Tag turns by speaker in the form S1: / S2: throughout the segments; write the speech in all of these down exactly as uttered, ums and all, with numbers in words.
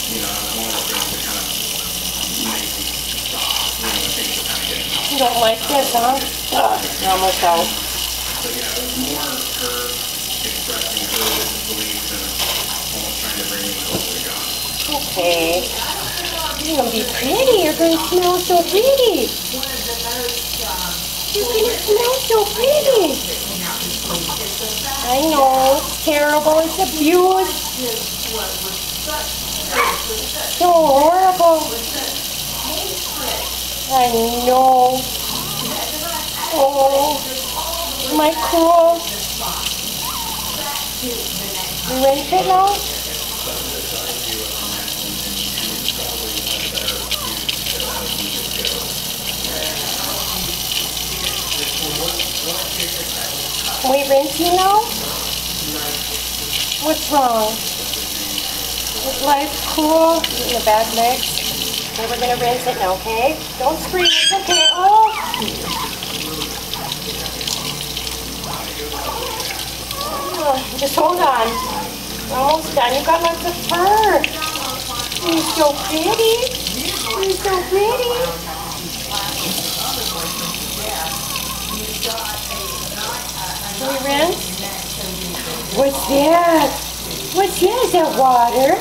S1: you know, one of the things that kind of make me stop, you know, things are kind of getting off.
S2: You don't like this, huh? Ugh, you're almost out.
S1: So yeah, it was more her expressing her religious beliefs and almost trying to bring me closer to God.
S2: Okay. You're going to be pretty. You're going to smell so pretty. You're going to smell so pretty. I know. It's terrible. It's abuse. So horrible. I know. Oh, am I cool? You ready to fit now? Can we rinse you now? What's wrong? Is life cool? In the back legs? Okay, we're going to rinse it now, okay? Don't scream. It's okay. Oh! Oh, just hold on. We're almost done. You've got lots of fur. You're so pretty. You're so pretty. Can we rinse? What's that? What's that? Is that water?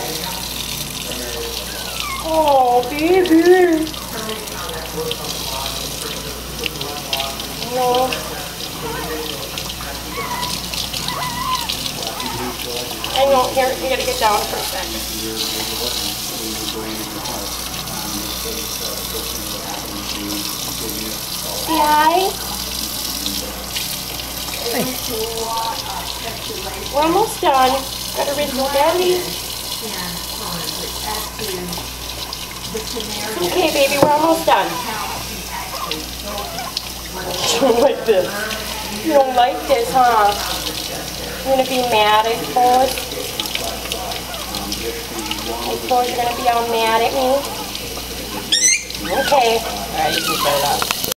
S2: Oh, baby. No. I know. Here, you gotta get down for a second. Yeah. We're almost done. Got to rinse your belly. Okay, baby, we're almost done. You don't like this. You don't like this, huh? You're gonna be mad, I suppose. I suppose you're gonna be all mad at me. Okay. Alright, you can shut it off.